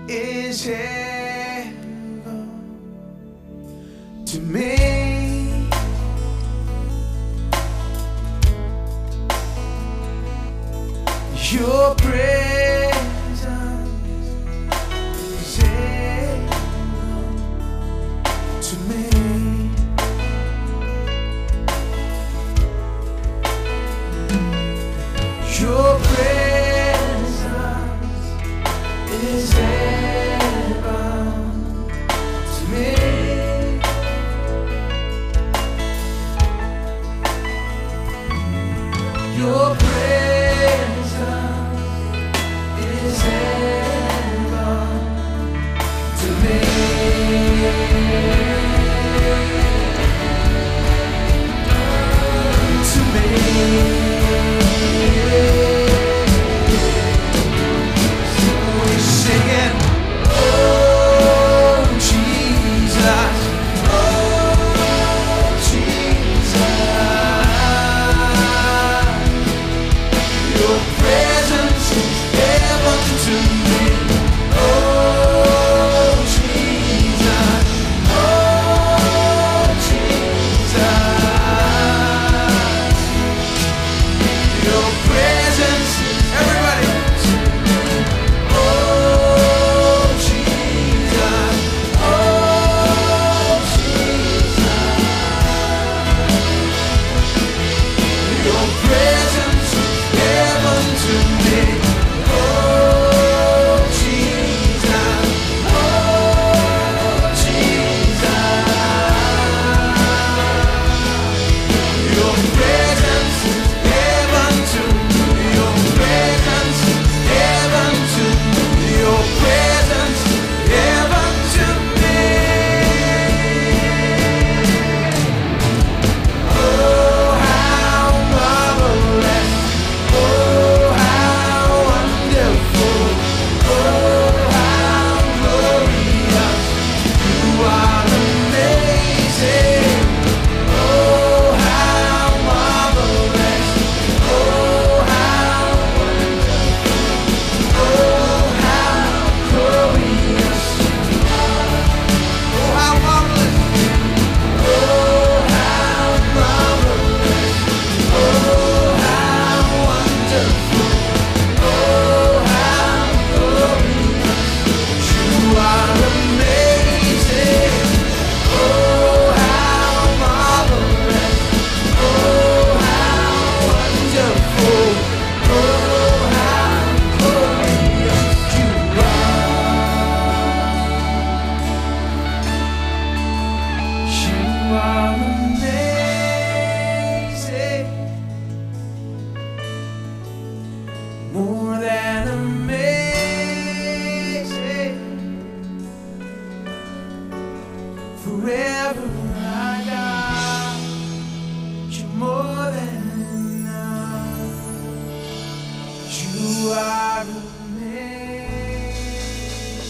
is heaven to me. Your presence is heaven to me. Your presence is heaven to me. Your presence is heaven to me. To me. Singing, oh Jesus, oh Jesus, your presence is heaven to me. Oh Jesus, oh Jesus, your presence is everybody. More than amazing, forever I got you, more than enough. You are amazing.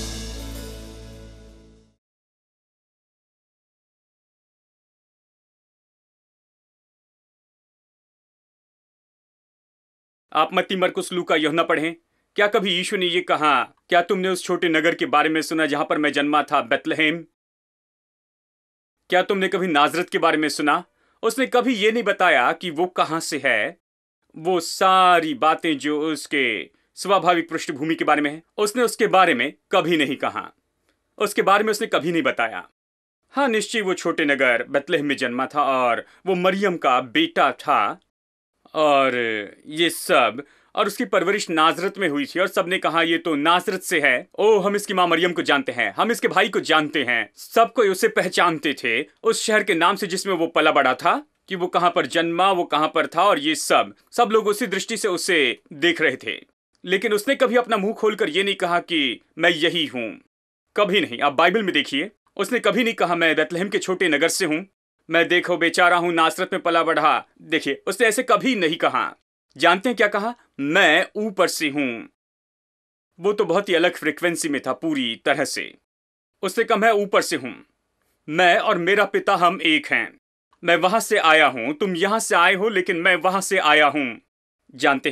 आप मत्ती, मरकुस, लूका, यूहन्ना पढ़ें। क्या कभी यीशु ने ये कहा, क्या तुमने उस छोटे नगर के बारे में सुना जहां पर मैं जन्मा था, बेथलेहेम? क्या तुमने कभी नाजरत के बारे में सुना? उसने कभी ये नहीं बताया कि वो कहां से है। वो सारी बातें जो उसके स्वाभाविक पृष्ठभूमि के बारे में है, उसने उसके बारे में कभी नहीं कहा। उसके बारे में उसने कभी नहीं बताया। हाँ, निश्चय वो छोटे नगर बेथलेहेम में जन्मा था और वो मरियम का बेटा था और ये सब, और उसकी परवरिश नाजरत में हुई थी और सबने कहा ये तो नाजरत से है। ओ, हम इसकी माँ मरियम को जानते हैं, हम इसके भाई को जानते हैं। सब कोई उसे पहचानते थे उस शहर के नाम से जिसमें वो पला बड़ा था, कि वो कहां पर जन्मा, वो कहां पर था, और ये सब लोग उसी दृष्टि से उसे देख रहे थे। लेकिन उसने कभी अपना मुंह खोलकर ये नहीं कहा कि मैं यही हूं। कभी नहीं। आप बाइबल में देखिए, उसने कभी नहीं कहा मैं बेथलेहेम के छोटे नगर से हूं, मैं देखो बेचारा हूं, नासरत में पला बढ़ा। देखिए, उसने ऐसे कभी नहीं कहा। जानते हैं क्या कहा? मैं ऊपर से हूं। वो तो बहुत ही अलग फ्रीक्वेंसी में था पूरी तरह से। उसने कहा मैं ऊपर से हूं, मैं और मेरा पिता हम एक हैं। मैं वहां से आया हूं, तुम यहां से आए हो, लेकिन मैं वहां से आया हूं। जानते हैं,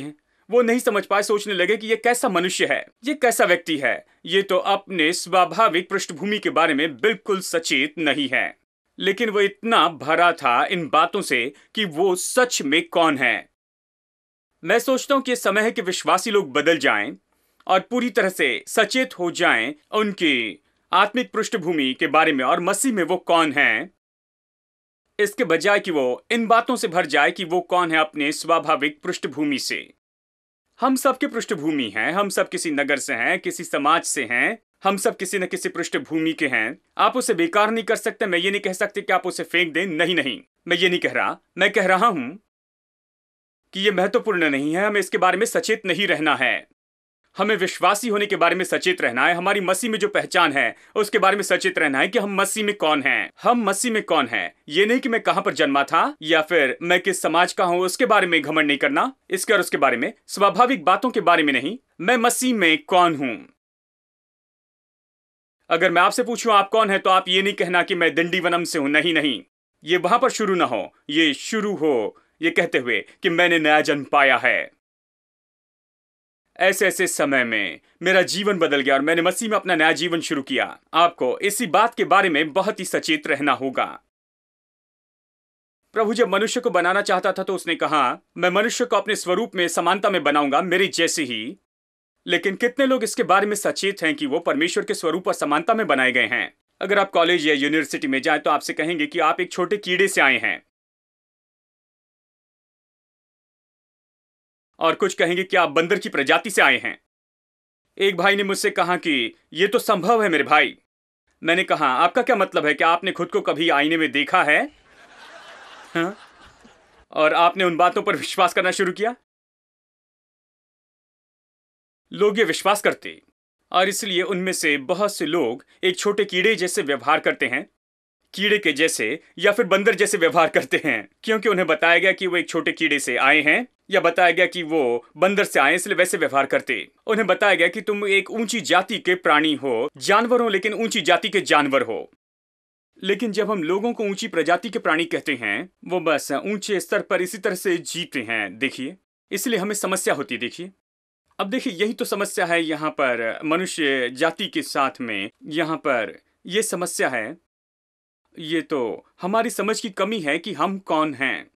वो नहीं समझ पाए, सोचने लगे कि ये कैसा मनुष्य है, ये कैसा व्यक्ति है, ये तो अपने स्वाभाविक पृष्ठभूमि के बारे में बिल्कुल सचेत नहीं है। लेकिन वो इतना भरा था इन बातों से कि वो सच में कौन है। मैं सोचता हूं कि ये समय है कि विश्वासी लोग बदल जाएं और पूरी तरह से सचेत हो जाएं उनकी आत्मिक पृष्ठभूमि के बारे में और मसीह में वो कौन है, इसके बजाय कि वो इन बातों से भर जाए कि वो कौन है अपने स्वाभाविक पृष्ठभूमि से। हम सबके पृष्ठभूमि हैं, हम सब किसी नगर से हैं, किसी समाज से हैं, हम सब किसी न किसी पृष्ठभूमि के हैं। आप उसे बेकार नहीं कर सकते। मैं ये नहीं कह सकते कि आप उसे फेंक दें, नहीं नहीं, मैं ये नहीं कह रहा। मैं कह रहा हूं कि ये महत्वपूर्ण नहीं है, हमें इसके बारे में सचेत नहीं रहना है। हमें विश्वासी होने के बारे में सचेत रहना है, हमारी मसीह में जो पहचान है उसके बारे में सचेत रहना है कि हम मसीह में कौन हैं। हम मसीह में कौन हैं, ये नहीं कि मैं कहां पर जन्मा था या फिर मैं किस समाज का हूं, उसके बारे में घमंड नहीं करना, इसके और उसके बारे में, स्वाभाविक बातों के बारे में नहीं। मैं मसीह में कौन हूं। अगर मैं आपसे पूछूं आप कौन है, तो आप ये नहीं कहना कि मैं दिंडीवनम से हूं, नहीं नहीं, ये वहां पर शुरू ना हो, ये शुरू हो ये कहते हुए कि मैंने नया जन्म पाया है। ऐसे ऐसे समय में मेरा जीवन बदल गया और मैंने मसीह में अपना नया जीवन शुरू किया। आपको इसी बात के बारे में बहुत ही सचेत रहना होगा। प्रभु जब मनुष्य को बनाना चाहता था तो उसने कहा, मैं मनुष्य को अपने स्वरूप में समानता में बनाऊंगा, मेरे जैसे ही। लेकिन कितने लोग इसके बारे में सचेत हैं कि वो परमेश्वर के स्वरूप और समानता में बनाए गए हैं। अगर आप कॉलेज या यूनिवर्सिटी में जाएं तो आपसे कहेंगे कि आप एक छोटे कीड़े से आए हैं, और कुछ कहेंगे कि आप बंदर की प्रजाति से आए हैं। एक भाई ने मुझसे कहा कि यह तो संभव है मेरे भाई। मैंने कहा, आपका क्या मतलब है? क्या आपने खुद को कभी आईने में देखा है? हाँ? और आपने उन बातों पर विश्वास करना शुरू किया। लोग ये विश्वास करते और इसलिए उनमें से बहुत से लोग एक छोटे कीड़े जैसे व्यवहार करते हैं, कीड़े के जैसे या फिर बंदर जैसे व्यवहार करते हैं, क्योंकि उन्हें बताया गया कि वो एक छोटे कीड़े से आए हैं, या बताया गया कि वो बंदर से आए, इसलिए वैसे व्यवहार करते। उन्हें बताया गया कि तुम एक ऊंची जाति के प्राणी हो, जानवर हो, लेकिन ऊंची जाति के जानवर हो। लेकिन जब हम लोगों को ऊंची प्रजाति के प्राणी कहते हैं, वो बस ऊंचे स्तर पर इसी तरह से जीते हैं। देखिए, इसलिए हमें समस्या होती। देखिए, अब देखिए, यही तो समस्या है यहाँ पर मनुष्य जाति के साथ में। यहाँ पर यह समस्या है, ये तो हमारी समझ की कमी है कि हम कौन हैं।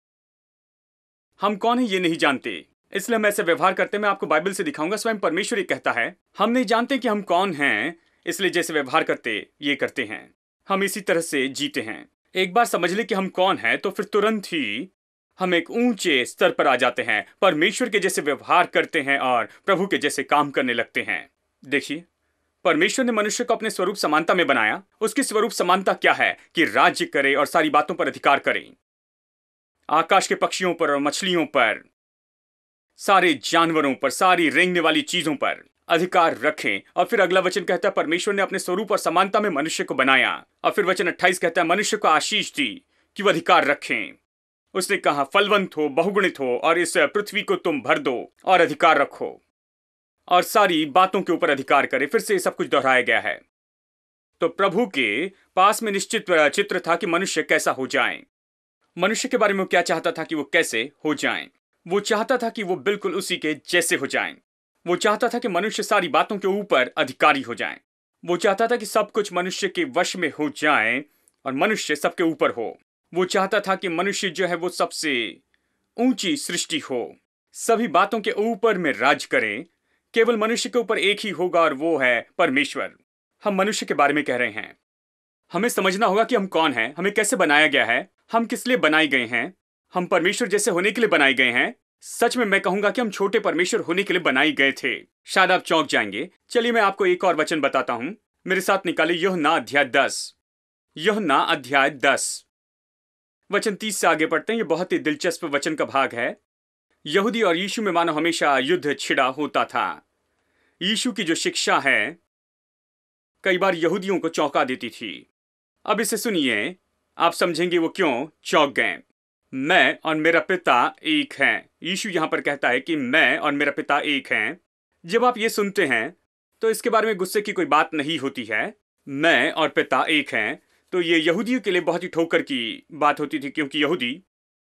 हम कौन हैं ये नहीं जानते, इसलिए हम ऐसे व्यवहार करते हैं। मैं आपको बाइबल से दिखाऊंगा, स्वयं परमेश्वर ही कहता है, हम नहीं जानते कि हम कौन हैं, इसलिए जैसे व्यवहार करते ये करते हैं। हम इसी तरह से जीते हैं। एक बार समझ ले कि हम कौन हैं, तो फिर तुरंत ही हम एक ऊंचे स्तर पर आ जाते हैं, परमेश्वर के जैसे व्यवहार करते हैं और प्रभु के जैसे काम करने लगते हैं। देखिए, परमेश्वर ने मनुष्य को अपने स्वरूप समानता में बनाया। उसकी स्वरूप समानता क्या है? कि राज्य करे और सारी बातों पर अधिकार करे, आकाश के पक्षियों पर और मछलियों पर, सारे जानवरों पर, सारी रेंगने वाली चीजों पर अधिकार रखें। और फिर अगला वचन कहता है, परमेश्वर ने अपने स्वरूप और समानता में मनुष्य को बनाया। और फिर वचन 28 कहता है, मनुष्य को आशीष दी कि वह अधिकार रखें। उसने कहा, फलवंत हो, बहुगुणित हो और इस पृथ्वी को तुम भर दो और अधिकार रखो और सारी बातों के ऊपर अधिकार करे। फिर से सब कुछ दोहराया गया है। तो प्रभु के पास में निश्चित चित्र था कि मनुष्य कैसा हो जाए। मनुष्य के बारे में वो क्या चाहता था कि वो कैसे हो जाएं। वो चाहता था कि वो बिल्कुल उसी के जैसे हो जाएं। वो चाहता था कि मनुष्य सारी बातों के ऊपर अधिकारी हो जाएं। वो चाहता था कि सब कुछ मनुष्य के वश में हो जाए और मनुष्य सबके ऊपर हो। वो चाहता था कि मनुष्य जो है वो सबसे ऊंची सृष्टि हो, सभी बातों के ऊपर में राज करे। केवल मनुष्य के ऊपर एक ही होगा और वो है परमेश्वर। हम मनुष्य के बारे में कह रहे हैं। हमें समझना होगा कि हम कौन हैं, हमें कैसे बनाया गया है, हम किस लिए बनाए गए हैं। हम परमेश्वर जैसे होने के लिए बनाए गए हैं। सच में मैं कहूंगा कि हम छोटे परमेश्वर होने के लिए बनाए गए थे। शायद आप चौंक जाएंगे। चलिए मैं आपको एक और वचन बताता हूं। मेरे साथ निकाले यूहन्ना अध्याय 10। यूहन्ना अध्याय 10 वचन 30 से आगे पढ़ते हैं। ये बहुत ही दिलचस्प वचन का भाग है। यहूदी और यीशु में मानो हमेशा युद्ध छिड़ा होता था। यीशु की जो शिक्षा है कई बार यहूदियों को चौंका देती थी। अब इसे सुनिए, आप समझेंगे वो क्यों चौंक गए। मैं और मेरा पिता एक हैं। यीशु यहां पर कहता है कि मैं और मेरा पिता एक हैं। जब आप ये सुनते हैं तो इसके बारे में गुस्से की कोई बात नहीं होती है। मैं और पिता एक हैं, तो ये यहूदियों के लिए बहुत ही ठोकर की बात होती थी, क्योंकि यहूदी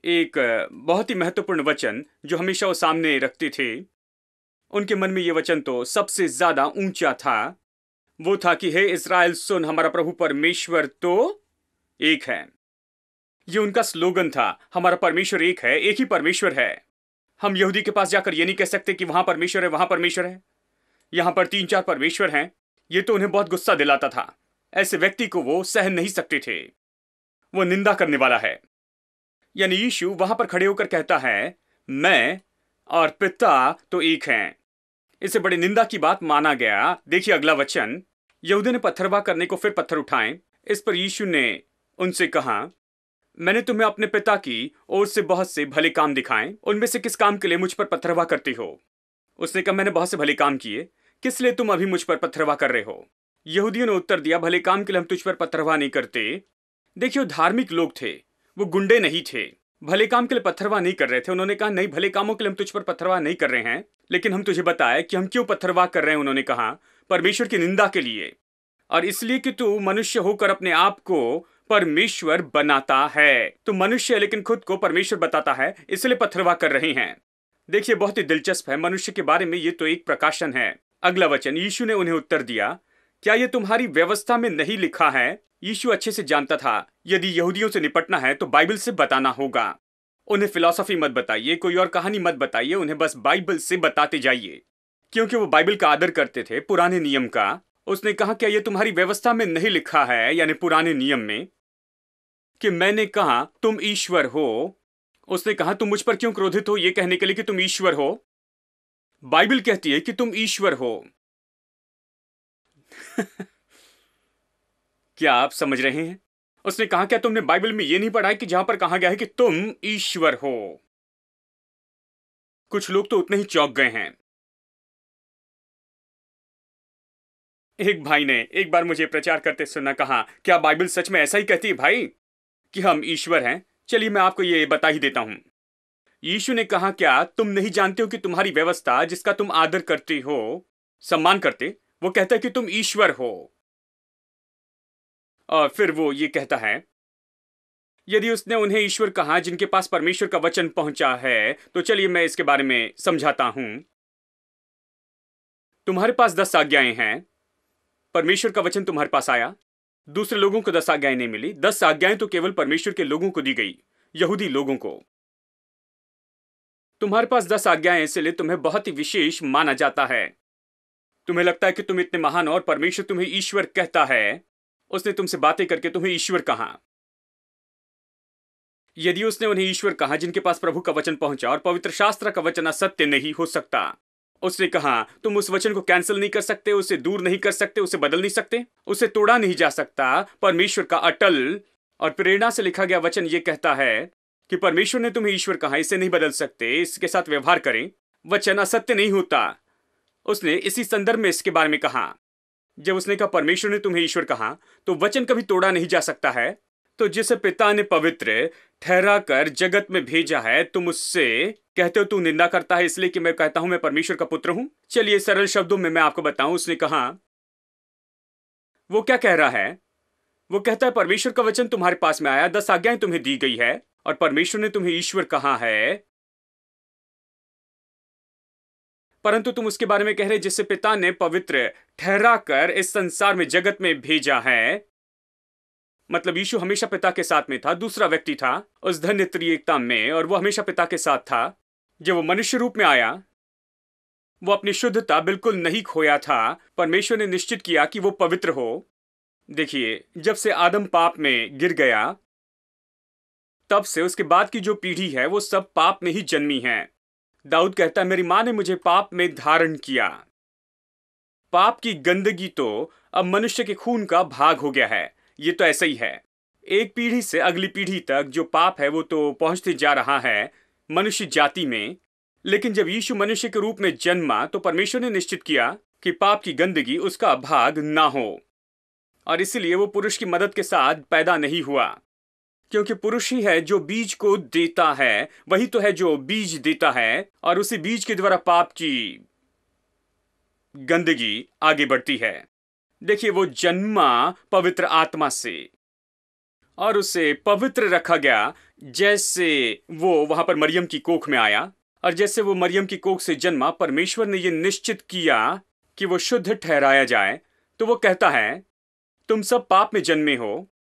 एक बहुत ही महत्वपूर्ण वचन जो हमेशा वो सामने रखते थे। उनके मन में ये वचन तो सबसे ज्यादा ऊंचा था। वो था कि हे इस्राएल सुन, हमारा प्रभु परमेश्वर तो एक है। ये उनका स्लोगन था, हमारा परमेश्वर एक है, एक ही परमेश्वर है। हम यहूदी के पास जाकर ये नहीं कह सकते कि वहां परमेश्वर है, वहां परमेश्वर है, यहां पर 3-4 परमेश्वर हैं। ये तो उन्हें बहुत गुस्सा दिलाता था। ऐसे व्यक्ति को वो सहन नहीं सकते थे। वो निंदा करने वाला है। यानी यीशु वहां पर खड़े होकर कहता है, मैं और पिता तो एक हैं। इसे बड़ी निंदा की बात माना गया। देखिए अगला वचन, यहूदी ने पत्थरवाह करने को फिर पत्थर उठाए। इस पर यीशु ने उनसे कहा, मैंने तुम्हें अपने पिता की ओर से बहुत से भले काम दिखाए, उनमें से किस काम के लिए मुझ पर पत्थरवाह करते हो? उसने कहा, मैंने बहुत से भले काम किए, किस लिए तुम अभी मुझ पर पत्थरवाह कर रहे हो? यहूदियों ने उत्तर दिया, भले काम के लिए हम तुझ पर पत्थरवाह नहीं करते। देखिए वो धार्मिक लोग थे, वो गुंडे नहीं थे। भले काम के लिए पत्थरवाह नहीं कर रहे थे। उन्होंने कहा, नहीं, भले कामों के लिए हम तुझ पर पत्थरवाह नहीं कर रहे हैं, लेकिन हम तुझे बताए कि हम क्यों पत्थरवाह कर रहे हैं। उन्होंने कहा, परमेश्वर की निंदा के लिए, और इसलिए कि तू मनुष्य होकर अपने आप को परमेश्वर बनाता है। तो मनुष्य है लेकिन खुद को परमेश्वर बताता है, इसलिए पत्थरवाह कर रहे हैं। देखिए बहुत ही दिलचस्प है, मनुष्य के बारे में ये तो एक प्रकाशन है। अगला वचन, यीशु ने उन्हें उत्तर दिया, क्या ये तुम्हारी व्यवस्था में नहीं लिखा है? यीशु अच्छे से जानता था, यदि यहूदियों से निपटना है तो बाइबल से बताना होगा। उन्हें फिलॉसफी मत बताइए, कोई और कहानी मत बताइए, उन्हें बस बाइबल से बताते जाइए, क्योंकि वो बाइबल का आदर करते थे, पुराने नियम का। उसने कहा, क्या ये तुम्हारी व्यवस्था में नहीं लिखा है, यानी पुराने नियम में, कि मैंने कहा तुम ईश्वर हो? उसने कहा, तुम मुझ पर क्यों क्रोधित हो ये कहने के लिए कि तुम ईश्वर हो? बाइबल कहती है कि तुम ईश्वर हो। क्या आप समझ रहे हैं? उसने कहा, क्या तुमने बाइबल में यह नहीं पढ़ा है कि जहां पर कहा गया है कि तुम ईश्वर हो? कुछ लोग तो उतने ही चौंक गए हैं। एक भाई ने एक बार मुझे प्रचार करते सुना, कहा, क्या बाइबल सच में ऐसा ही कहती है भाई कि हम ईश्वर हैं? चलिए मैं आपको ये बता ही देता हूं। यीशु ने कहा, क्या तुम नहीं जानते हो कि तुम्हारी व्यवस्था जिसका तुम आदर करते हो, सम्मान करते, वो कहता है कि तुम ईश्वर हो। और फिर वो ये कहता है, यदि उसने उन्हें ईश्वर कहा जिनके पास परमेश्वर का वचन पहुंचा है, तो चलिए मैं इसके बारे में समझाता हूं। तुम्हारे पास 10 आज्ञाएं हैं, परमेश्वर का वचन तुम्हारे पास आया, दूसरे लोगों को 10 आज्ञाएं नहीं मिली। 10 आज्ञाएं तो केवल परमेश्वर के लोगों को दी गई, यहूदी लोगों को। तुम्हारे पास 10 आज्ञाएं, इसलिए तुम्हें बहुत ही विशेष माना जाता है। तुम्हें लगता है कि तुम इतने महान, और परमेश्वर तुम्हें ईश्वर कहता है। उसने तुमसे बातें करके तुम्हें ईश्वर कहा। यदि उसने उन्हें ईश्वर कहा जिनके पास प्रभु का वचन पहुंचा, और पवित्र शास्त्र का वचन असत्य नहीं हो सकता। उसने कहा, तुम उस वचन को कैंसिल नहीं कर सकते, उसे दूर नहीं कर सकते, उसे बदल नहीं सकते, उसे तोड़ा नहीं जा सकता। परमेश्वर का अटल और प्रेरणा से लिखा गया वचन ये कहता है कि परमेश्वर ने तुम्हें ईश्वर कहा, इसे नहीं बदल सकते, इसके साथ व्यवहार करें। वचन असत्य नहीं होता। उसने इसी संदर्भ में इसके बारे में कहा। जब उसने कहा परमेश्वर ने तुम्हें ईश्वर कहा, तो वचन कभी तोड़ा नहीं जा सकता है। तो जिसे पिता ने पवित्र ठहरा कर जगत में भेजा है, तुम उससे कहते हो तू निंदा करता है, इसलिए कि मैं कहता हूं मैं परमेश्वर का पुत्र हूं। चलिए सरल शब्दों में मैं आपको बताऊं। उसने कहा, वो क्या कह रहा है? वो कहता है परमेश्वर का वचन तुम्हारे पास में आया, 10 आज्ञाएं तुम्हें दी गई है, और परमेश्वर ने तुम्हें ईश्वर कहा है, परंतु तुम उसके बारे में कह रहे जिससे पिता ने पवित्र ठहरा कर इस संसार में जगत में भेजा है। मतलब यीशु हमेशा पिता के साथ में था, दूसरा व्यक्ति था उस धन्य त्रिएकता में, और वो हमेशा पिता के साथ था। जब वो मनुष्य रूप में आया, वो अपनी शुद्धता बिल्कुल नहीं खोया था। परमेश्वर ने निश्चित किया कि वो पवित्र हो। देखिए, जब से आदम पाप में गिर गया, तब से उसके बाद की जो पीढ़ी है वो सब पाप में ही जन्मी है। दाऊद कहता है, मेरी मां ने मुझे पाप में धारण किया। पाप की गंदगी तो अब मनुष्य के खून का भाग हो गया है। ये तो ऐसा ही है, एक पीढ़ी से अगली पीढ़ी तक जो पाप है वो तो पहुंचते जा रहा है मनुष्य जाति में। लेकिन जब यीशु मनुष्य के रूप में जन्मा, तो परमेश्वर ने निश्चित किया कि पाप की गंदगी उसका भाग ना हो, और इसलिए वो पुरुष की मदद के साथ पैदा नहीं हुआ, क्योंकि पुरुष ही है जो बीज को देता है। वही तो है जो बीज देता है, और उसी बीज के द्वारा पाप की गंदगी आगे बढ़ती है। देखिए, वो जन्मा पवित्र आत्मा से, और उसे पवित्र रखा गया, जैसे वो वहां पर मरियम की कोख में आया और जैसे वो मरियम की कोख से जन्मा, परमेश्वर ने ये निश्चित किया कि वो शुद्ध ठहराया जाए। तो वो कहता है, तुम सब पाप में जन्मे हो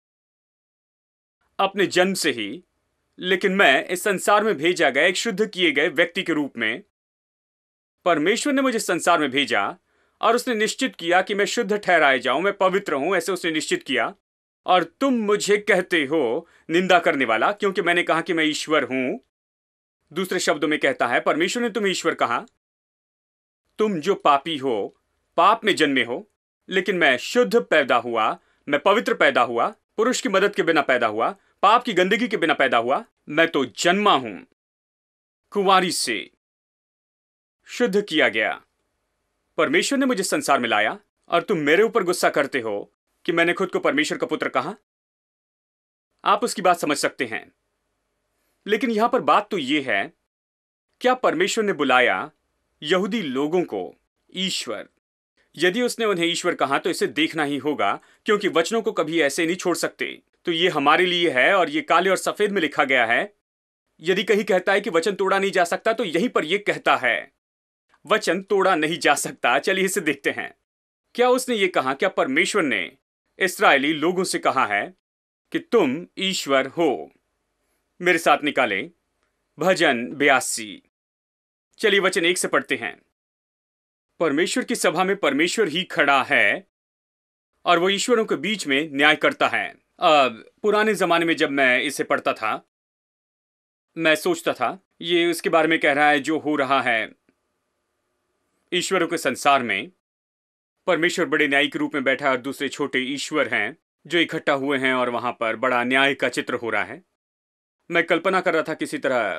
अपने जन्म से ही, लेकिन मैं इस संसार में भेजा गया एक शुद्ध किए गए व्यक्ति के रूप में। परमेश्वर ने मुझे संसार में भेजा और उसने निश्चित किया कि मैं शुद्ध ठहराया जाऊं, मैं पवित्र हूं, ऐसे उसने निश्चित किया। और तुम मुझे कहते हो निंदा करने वाला, क्योंकि मैंने कहा कि मैं ईश्वर हूं। दूसरे शब्दों में कहता है, परमेश्वर ने तुम्हें ईश्वर कहा। तुम जो पापी हो, पाप में जन्मे हो, लेकिन मैं शुद्ध पैदा हुआ, मैं पवित्र पैदा हुआ, पुरुष की मदद के बिना पैदा हुआ, पाप की गंदगी के बिना पैदा हुआ। मैं तो जन्मा हूं कुंवारी से, शुद्ध किया गया। परमेश्वर ने मुझे संसार में लाया और तुम मेरे ऊपर गुस्सा करते हो कि मैंने खुद को परमेश्वर का पुत्र कहा। आप उसकी बात समझ सकते हैं, लेकिन यहां पर बात तो यह है, क्या परमेश्वर ने बुलाया यहूदी लोगों को ईश्वर? यदि उसने उन्हें ईश्वर कहा तो इसे देखना ही होगा, क्योंकि वचनों को कभी ऐसे नहीं छोड़ सकते। तो ये हमारे लिए है और ये काले और सफेद में लिखा गया है। यदि कहीं कहता है कि वचन तोड़ा नहीं जा सकता, तो यहीं पर यह कहता है वचन तोड़ा नहीं जा सकता। चलिए इसे देखते हैं। क्या उसने ये कहा, क्या परमेश्वर ने इस्राएली लोगों से कहा है कि तुम ईश्वर हो? मेरे साथ निकाले भजन 82। चलिए वचन 1 से पढ़ते हैं। परमेश्वर की सभा में परमेश्वर ही खड़ा है और वो ईश्वरों के बीच में न्याय करता है। अब पुराने जमाने में जब मैं इसे पढ़ता था, मैं सोचता था ये उसके बारे में कह रहा है जो हो रहा है ईश्वरों के संसार में। परमेश्वर बड़े न्यायी के रूप में बैठा है और दूसरे छोटे ईश्वर हैं जो इकट्ठा हुए हैं और वहां पर बड़ा न्याय का चित्र हो रहा है। मैं कल्पना कर रहा था किसी तरह,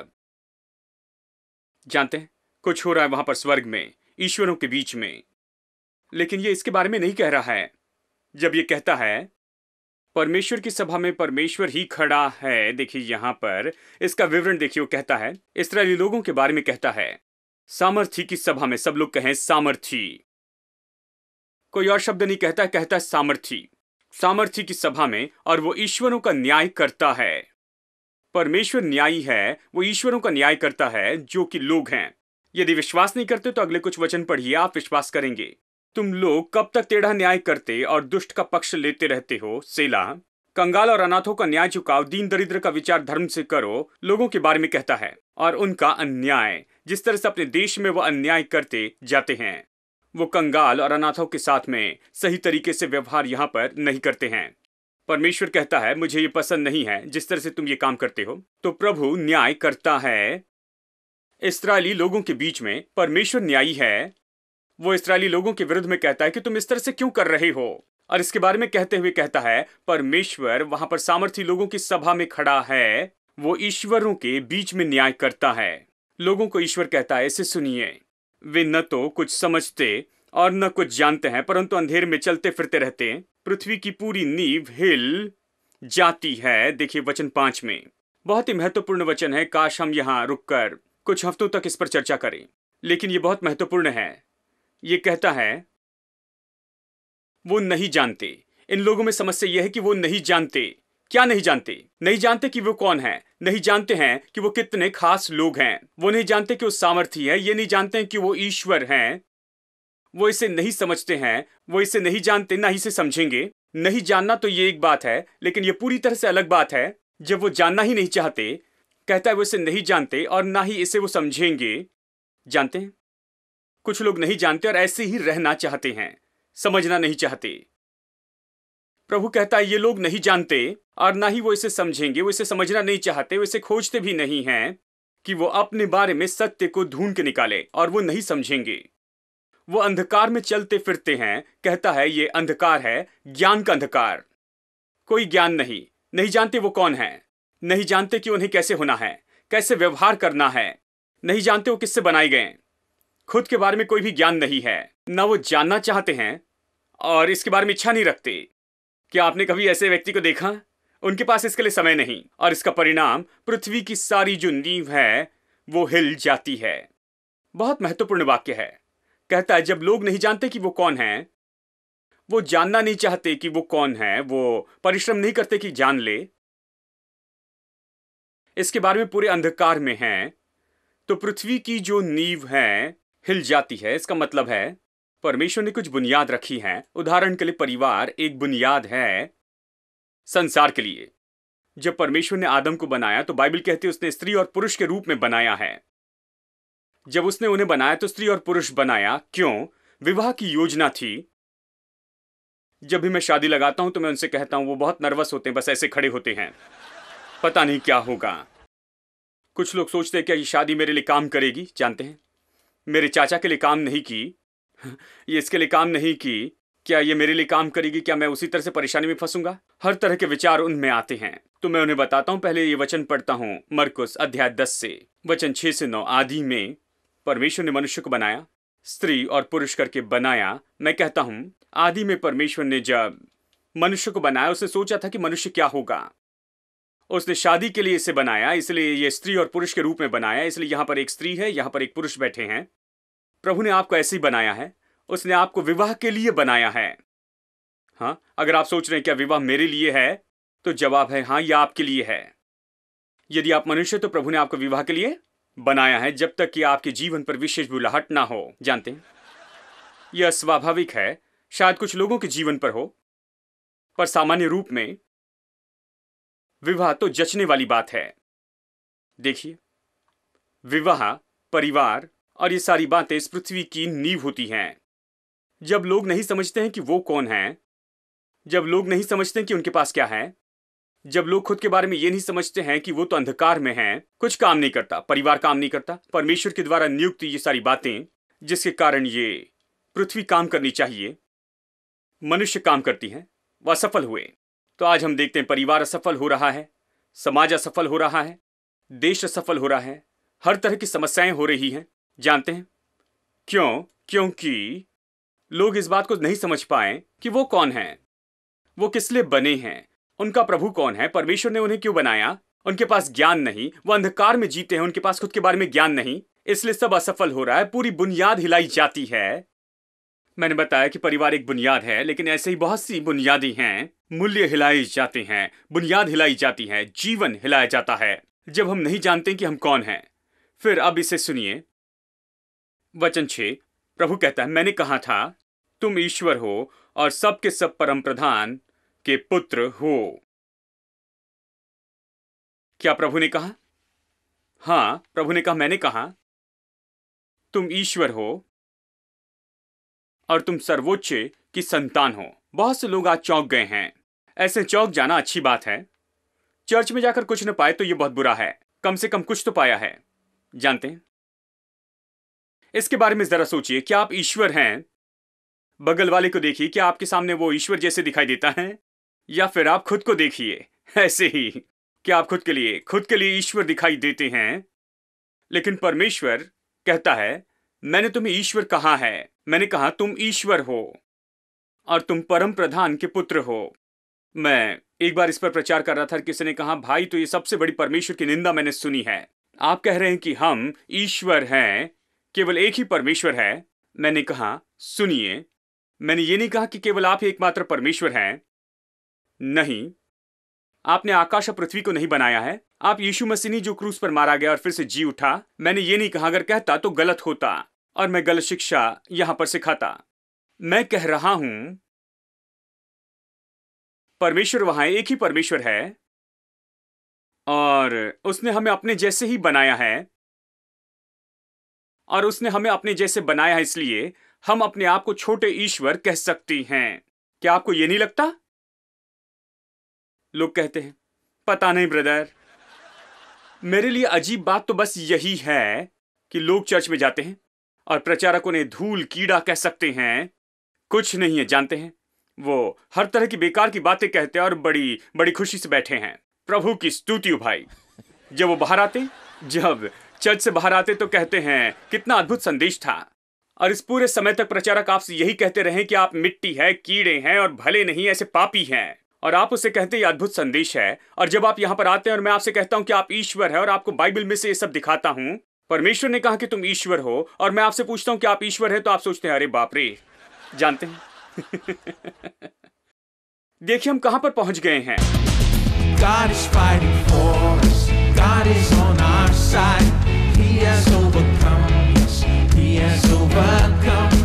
जानते हैं, कुछ हो रहा है वहां पर स्वर्ग में ईश्वरों के बीच में। लेकिन ये इसके बारे में नहीं कह रहा है। जब ये कहता है परमेश्वर की सभा में परमेश्वर ही खड़ा है, देखिए यहां पर इसका विवरण देखिए। वो कहता है इस्राएली लोगों के बारे में कहता है, सामर्थी की सभा में। सब लोग कहें सामर्थी, कोई और शब्द नहीं कहता, कहता है सामर्थी। सामर्थी की सभा में, और वो ईश्वरों का न्याय करता है। परमेश्वर न्यायी है, वो ईश्वरों का न्याय करता है जो कि लोग हैं। यदि विश्वास नहीं करते तो अगले कुछ वचन पढ़िए, आप विश्वास करेंगे। तुम लोग कब तक टेढ़ा न्याय करते और दुष्ट का पक्ष लेते रहते हो? सेला। कंगाल और अनाथों का न्याय चुकाओ, दीन दरिद्र का विचार धर्म से करो। लोगों के बारे में कहता है, और उनका अन्याय, जिस तरह से अपने देश में वो अन्याय करते जाते हैं, वो कंगाल और अनाथों के साथ में सही तरीके से व्यवहार यहां पर नहीं करते हैं। परमेश्वर कहता है मुझे ये पसंद नहीं है जिस तरह से तुम ये काम करते हो। तो प्रभु न्याय करता है इस्राएली लोगों के बीच में। परमेश्वर न्यायी है। वो इस्राएली लोगों के विरुद्ध में कहता है कि तुम इस तरह से क्यों कर रहे हो, और इसके बारे में कहते हुए कहता है परमेश्वर वहां पर सामर्थी लोगों की सभा में खड़ा है, वो ईश्वरों के बीच में न्याय करता है। लोगों को ईश्वर कहता है, इसे सुनिए, वे न तो कुछ समझते और न कुछ जानते हैं, परंतु अंधेरे में चलते फिरते रहते हैं। पृथ्वी की पूरी नींव हिल जाती है। देखिए वचन 5 में बहुत ही महत्वपूर्ण वचन है। काश हम यहां रुककर कुछ हफ्तों तक इस पर चर्चा करें, लेकिन यह बहुत महत्वपूर्ण है। ये कहता है वो नहीं जानते। इन लोगों में समस्या यह है कि वो नहीं जानते। क्या नहीं जानते? नहीं जानते कि वो कौन है, नहीं जानते हैं कि वो कितने खास लोग हैं, वो नहीं जानते कि वो सामर्थी है, ये नहीं जानते हैं कि वो ईश्वर हैं। वो इसे नहीं समझते हैं, वो इसे नहीं जानते, ना ही इसे समझेंगे। नहीं जानना तो ये एक बात है, लेकिन ये पूरी तरह से अलग बात है जब वो जानना ही नहीं चाहते। कहता है वो इसे नहीं जानते और ना ही इसे वो समझेंगे। जानते हैं, कुछ लोग नहीं जानते और ऐसे ही रहना चाहते हैं, समझना नहीं चाहते। प्रभु कहता है ये लोग नहीं जानते और ना ही वो इसे समझेंगे, वो इसे समझना नहीं चाहते, वो इसे खोजते भी नहीं हैं कि वो अपने बारे में सत्य को ढूंढ के निकाले, और वो नहीं समझेंगे। वो अंधकार में चलते फिरते हैं। कहता है ये अंधकार है, ज्ञान का अंधकार। कोई ज्ञान नहीं, नहीं जानते वो कौन है, नहीं जानते कि उन्हें कैसे होना है, कैसे व्यवहार करना है, नहीं जानते वो किससे बनाए गए। खुद के बारे में कोई भी ज्ञान नहीं है, ना वो जानना चाहते हैं और इसके बारे में इच्छा नहीं रखते। क्या आपने कभी ऐसे व्यक्ति को देखा? उनके पास इसके लिए समय नहीं, और इसका परिणाम पृथ्वी की सारी जो नींव है वो हिल जाती है। बहुत महत्वपूर्ण वाक्य है। कहता है जब लोग नहीं जानते कि वो कौन है, वो जानना नहीं चाहते कि वो कौन है, वो परिश्रम नहीं करते कि जान ले, इसके बारे में पूरे अंधकार में हैं, तो पृथ्वी की जो नींव है हिल जाती है। इसका मतलब है परमेश्वर ने कुछ बुनियाद रखी है। उदाहरण के लिए परिवार एक बुनियाद है संसार के लिए। जब परमेश्वर ने आदम को बनाया तो बाइबल कहती है उसने स्त्री और पुरुष के रूप में बनाया है। जब उसने उन्हें बनाया तो स्त्री और पुरुष बनाया। क्यों? विवाह की योजना थी। जब भी मैं शादी लगाता हूं तो मैं उनसे कहता हूं, वो बहुत नर्वस होते हैं, बस ऐसे खड़े होते हैं, पता नहीं क्या होगा। कुछ लोग सोचते हैं क्या ये शादी मेरे लिए काम करेगी? जानते हैं, मेरे चाचा के लिए काम नहीं की, ये इसके लिए काम नहीं की, क्या ये मेरे लिए काम करेगी? क्या मैं उसी तरह से परेशानी में फंसूंगा? हर तरह के विचार उनमें आते हैं। तो मैं उन्हें बताता हूं, पहले ये वचन पढ़ता हूं मरकुस अध्याय 10 से वचन 6 से 9। आदि में परमेश्वर ने मनुष्य को बनाया, स्त्री और पुरुष करके बनाया। मैं कहता हूं आदि में परमेश्वर ने जब मनुष्य को बनाया उसने सोचा था कि मनुष्य क्या होगा। उसने शादी के लिए इसे बनाया, इसलिए ये स्त्री और पुरुष के रूप में बनाया। इसलिए यहां पर एक स्त्री है, यहां पर एक पुरुष बैठे हैं। प्रभु ने आपको ऐसे ही बनाया है। उसने आपको विवाह के लिए बनाया है। हाँ, अगर आप सोच रहे हैं क्या विवाह मेरे लिए है, तो जवाब है हाँ, यह आपके लिए है। यदि आप मनुष्य तो प्रभु ने आपको विवाह के लिए बनाया है, जब तक कि आपके जीवन पर विशेष बुलाहट ना हो। जानते हैं, यह स्वाभाविक है, शायद कुछ लोगों के जीवन पर हो, पर सामान्य रूप में विवाह तो जचने वाली बात है। देखिए, विवाह, परिवार और ये सारी बातें इस पृथ्वी की नींव होती हैं। जब लोग नहीं समझते हैं कि वो कौन है, जब लोग नहीं समझते हैं कि उनके पास क्या है, जब लोग खुद के बारे में ये नहीं समझते हैं कि वो तो अंधकार में हैं, कुछ काम नहीं करता, परिवार काम नहीं करता, परमेश्वर के द्वारा नियुक्त ये सारी बातें जिसके कारण ये पृथ्वी काम करनी चाहिए, मनुष्य काम करती हैं, वह असफल हुए। तो आज हम देखते हैं परिवार असफल हो रहा है, समाज असफल हो रहा है, देश असफल हो रहा है, हर तरह की समस्याएं हो रही हैं। जानते हैं क्यों? क्योंकि लोग इस बात को नहीं समझ पाए कि वो कौन है, वो किस लिए बने हैं, उनका प्रभु कौन है, परमेश्वर ने उन्हें क्यों बनाया। उनके पास ज्ञान नहीं, वो अंधकार में जीते हैं, उनके पास खुद के बारे में ज्ञान नहीं, इसलिए सब असफल हो रहा है। पूरी बुनियाद हिलाई जाती है। मैंने बताया कि परिवार एक बुनियाद है, लेकिन ऐसे ही बहुत सी बुनियादें हैं। मूल्य हिलाए जाते हैं, बुनियाद हिलाई जाती है, जीवन हिलाया जाता है जब हम नहीं जानते कि हम कौन हैं। फिर अब इसे सुनिए, वचन 6, प्रभु कहता है, मैंने कहा था तुम ईश्वर हो और सब के सब परम प्रधान के पुत्र हो। क्या प्रभु ने कहा? हाँ, प्रभु ने कहा, मैंने कहा तुम ईश्वर हो और तुम सर्वोच्च की संतान हो। बहुत से लोग आज चौंक गए हैं। ऐसे चौंक जाना अच्छी बात है। चर्च में जाकर कुछ न पाए तो यह बहुत बुरा है, कम से कम कुछ तो पाया है। जानते हैं, इसके बारे में जरा सोचिए, क्या आप ईश्वर हैं? बगल वाले को देखिए, क्या आपके सामने वो ईश्वर जैसे दिखाई देता है? या फिर आप खुद को देखिए ऐसे ही, क्या आप खुद के लिए ईश्वर दिखाई देते हैं? लेकिन परमेश्वर कहता है, मैंने तुम्हें ईश्वर कहा है। मैंने कहा तुम ईश्वर हो और तुम परम प्रधान के पुत्र हो। मैं एक बार इस पर प्रचार कर रहा था, किसी ने कहा, भाई तो ये सबसे बड़ी परमेश्वर की निंदा मैंने सुनी है। आप कह रहे हैं कि हम ईश्वर हैं, केवल एक ही परमेश्वर है। मैंने कहा सुनिए, मैंने ये नहीं कहा कि केवल आप ही एकमात्र परमेश्वर हैं। नहीं, आपने आकाश और पृथ्वी को नहीं बनाया है। आप यीशु मसीह ने जो क्रूस पर मारा गया और फिर से जी उठा। मैंने ये नहीं कहा, अगर कहता तो गलत होता और मैं गलत शिक्षा यहां पर सिखाता। मैं कह रहा हूं परमेश्वर वहां एक ही परमेश्वर है और उसने हमें अपने जैसे ही बनाया है। और उसने हमें अपने जैसे बनाया है, इसलिए हम अपने आप को छोटे ईश्वर कह सकते हैं। क्या आपको यह नहीं लगता? लोग कहते हैं, पता नहीं ब्रदर। मेरे लिए अजीब बात तो बस यही है कि लोग चर्च में जाते हैं और प्रचारकों ने धूल कीड़ा कह सकते हैं, कुछ नहीं है। जानते हैं, वो हर तरह की बेकार की बातें कहते हैं और बड़ी बड़ी खुशी से बैठे हैं। प्रभु की स्तुति हो भाई। जब वो बाहर आते, जब चर्च से बाहर आते तो कहते हैं कितना अद्भुत संदेश था। और इस पूरे समय तक प्रचारक आपसे यही कहते रहे कि आप मिट्टी है, कीड़े हैं और भले नहीं, ऐसे पापी हैं। और आप उससे कहते हैं ये अद्भुत संदेश है। और जब आप यहां पर आते हैं और मैं आपसे कहता हूं कि आप ईश्वर है और आपको बाइबल में से ये सब दिखाता हूं, परमेश्वर ने कहा कि तुम ईश्वर हो, और मैं आपसे पूछता हूं कि आप ईश्वर है, तो आप सोचते हैं अरे बाप रे। जानते हैं देखिए हम कहां पर पहुंच गए हैं। God is fighting for us. God is on our side. He has overcome, yes, he has overcome.